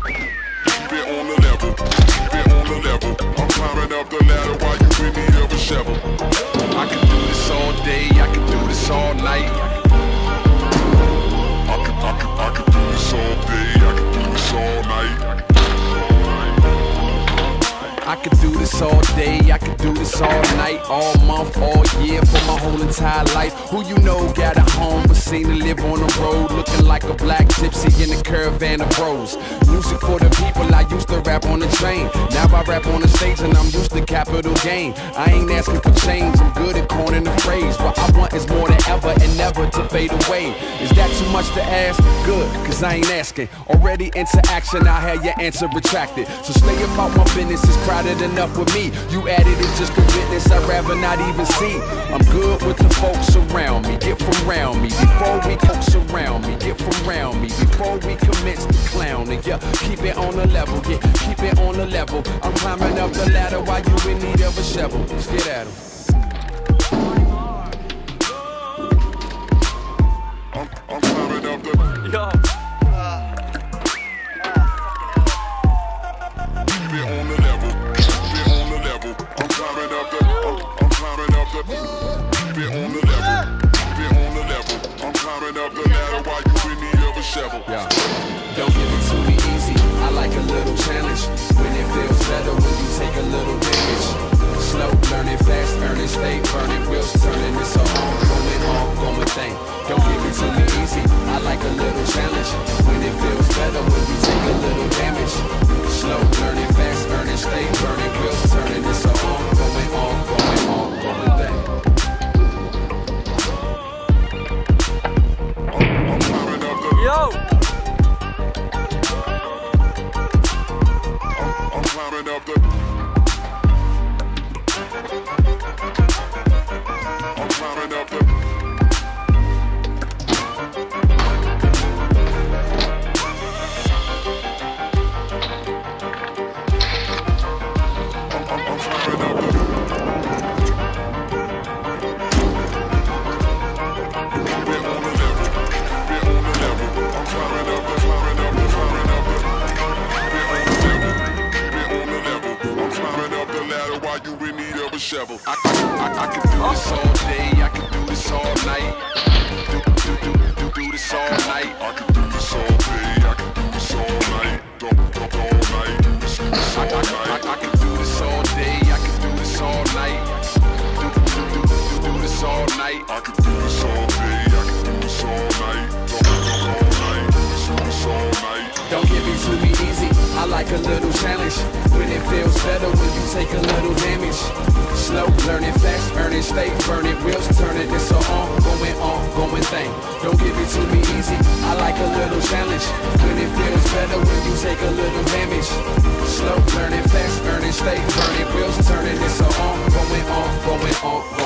Keep it on the level, keep it on the level. I'm climbing up the ladder while you in need of a shovel. I can do this all day, I can do this all night. I can do this all day, I can do this all night. I could do this all day, I could do this all night, all month, all year, for my whole entire life. Who you know got a home but seen to live on the road, looking like a black gypsy in a caravan of bros. Music for the people, I used to rap on the train. Now I rap on the stage and I'm used to capital gain. I ain't asking for change, I'm good at coining the phrase. What I want is more than ever and never to fade away. Is that too much to ask? Good, cause I ain't asking. Already into action, I had your answer retracted. So stay about my business, it's crowded enough with me. You added it's just a witness I'd rather not even see. I'm good with the folks around me, get from round me. Before we folks around me, get from round me. Before we commence the clowning, yeah, keep it on the level, yeah, keep it on the level. I'm climbing up the ladder while you in need of a shovel. Let's get at 'em. I'm climbing up the... Yo. Keep it on the level, keep it on the level. I'm climbing up the... I'm climbing up the... Keep it on the level, keep it on the level. I'm climbing up the ladder while you in need of a shovel. Yeah. Don't give it to me easy, I like a little challenge. When it feels better when you take a little damage. Slow, learning fast, earning, stay burning, wheels turning. It's an ongoing thing. Don't give it to me easy, I like a little challenge. When it feels better when you take a little damage. Slow, learning fast, earning, stay burning, wheels turning. It's an ongoing thing. I'm climbing up the... Yo. I'm climbing up the... I'm climbing up the... Shovel. I can do this all day, I can do this all night. Do this all night. I can do this all day, I can do this all night. All night, do this all night. I can do this all day, I can do this all night. Do this all night. I can do this all day, I can do this all night. All night, do this all night. Don't give it to me easy, I like a little challenge. When it feels better when you take a little damage. Slow, learning fast, earning, stay burning, wheels turning. It's an ongoing thing. Don't give it to me easy, I like a little challenge. When it feels better when you take a little damage. Slow, learning fast, earning, stay burning, wheels turning. It's an ongoing